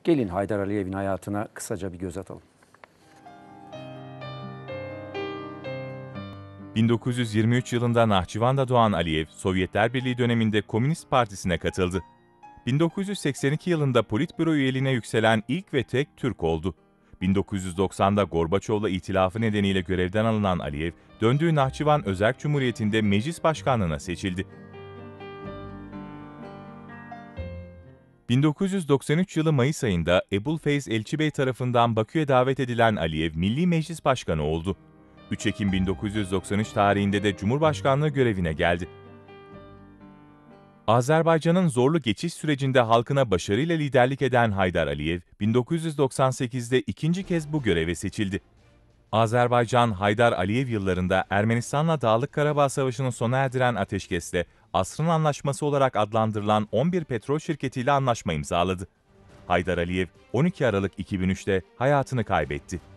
Gelin Haydar Aliyev'in hayatına kısaca bir göz atalım. 1923 yılında Nahçıvan'da doğan Aliyev, Sovyetler Birliği döneminde Komünist Partisi'ne katıldı. 1982 yılında Politbüro üyeliğine yükselen ilk ve tek Türk oldu. 1990'da Gorbaçov'la ihtilafı nedeniyle görevden alınan Aliyev, döndüğü Nahçıvan Özerk Cumhuriyeti'nde meclis başkanlığına seçildi. 1993 yılı Mayıs ayında Ebu'l-Feyz Elçibey tarafından Bakü'ye davet edilen Aliyev, Milli Meclis Başkanı oldu. 3 Ekim 1993 tarihinde de Cumhurbaşkanlığı görevine geldi. Azerbaycan'ın zorlu geçiş sürecinde halkına başarıyla liderlik eden Haydar Aliyev, 1998'de ikinci kez bu göreve seçildi. Azerbaycan, Haydar Aliyev yıllarında Ermenistan'la Dağlık Karabağ Savaşı'nı sona erdiren ateşkesle Asrın Anlaşması olarak adlandırılan 11 petrol şirketiyle anlaşma imzaladı. Haydar Aliyev, 12 Aralık 2003'te hayatını kaybetti.